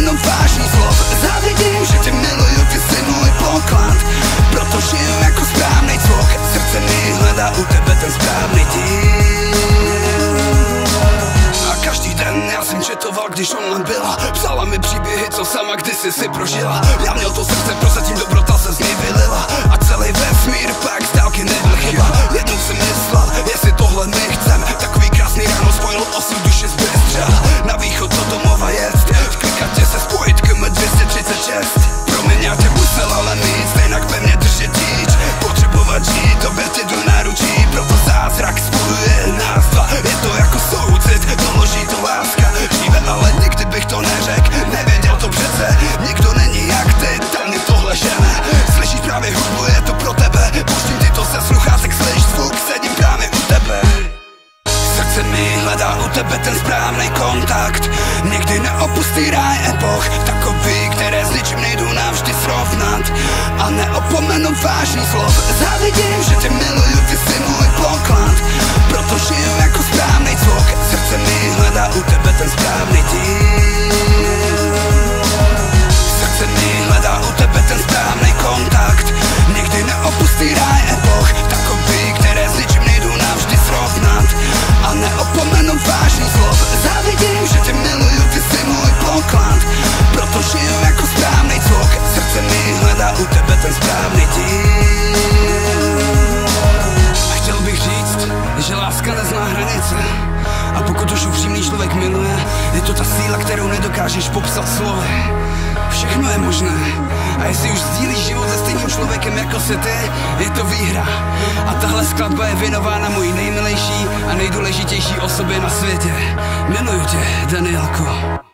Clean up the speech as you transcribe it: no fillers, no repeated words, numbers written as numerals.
opomenou vážný slov. Závidím, že tě miluju, ty jsi můj poklad, proto žiju jako správnej cvok. Srdce mi hledá u tebe ten správnej díl. A každý den já jsem četoval, když online byla, psala mi příběhy, co sama kdysi si prožila. Já měl to srdce, prozatím dobrota se z něj vylila a celý vesmír pak z dálky nebyl chyba. Jednou jsem myslel, jestli tohle my chcem, takový krásný ráno spojil osud duše z Bystřela. Na východ do domova jest, v klikatě se spojit KM 236. Promiň, já tě musel ale mít, stejnak pevně držet tíč. Potřebovat žít, tobě ty do náručí, proto zázrak spojuje nás dva. Je to jako soucit, doloží to láska. Žive, ale nikdy bych to neřekl, nevěděl to přece. Nikdo není jak ty, tam mi tohle žene. Slyšíš právě hudbu, je to pro tebe. Pouštím ty to se sluchátek, slyš zvuk, sedím právě u tebe. Srdce mi hledá u tebe ten správnej kontakt, nikdy neopustí ráj epoch, takový, které s ničím nejdu navždy srovnat. A neopomenu vážný slov. Závidím, že tě miluju, ty jsi můj poklad, proto žiju jako správnej cvok. Srdce mi hledá u tebe ten správnej díl. Srdce mi hledá u tebe ten správnej kontakt, nikdy neopustí ráj epoch, takový, které s ničím nejdu navždy srovnat. A neopomenu vážný slov. Závidím, že tě miluju, ty jsi můj poklad, proto žiju jako správnej cvok. Srdce mi hledá u tebe ten správnej díl. A chtěl bych říct, že láska nezná hranice, a pokud už upřímný člověk miluje, je to ta síla, kterou nedokážeš popsat slovy. Všechno je možné, a jestli už sdílíš život se stejným člověkem jako se ty, je to výhra. A tahle skladba je věnována mojí nejmilejší a nejdůležitější osobě na světě. Miluju tě, Danielko.